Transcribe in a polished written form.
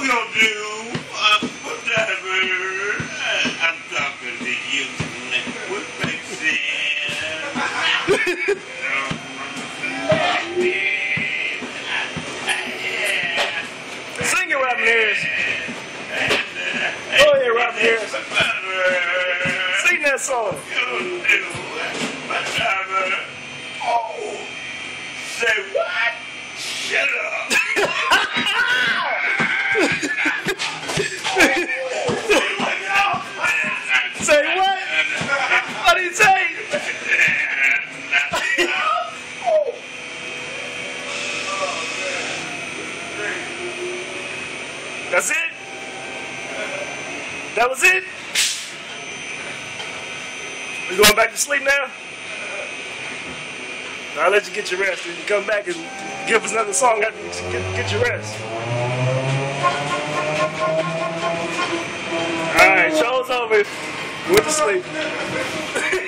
we're gonna do whatever. I'm talking to you. What makes sense? Sing it, Robin Harris. Go ahead, Robin Harris. Sing that song. Oh, say what? Shut up. Say what? What did he say? That's it? That was it? You going back to sleep now? I'll let you get your rest. You come back and give us another song after you get your rest. Alright, show's over. Went to sleep.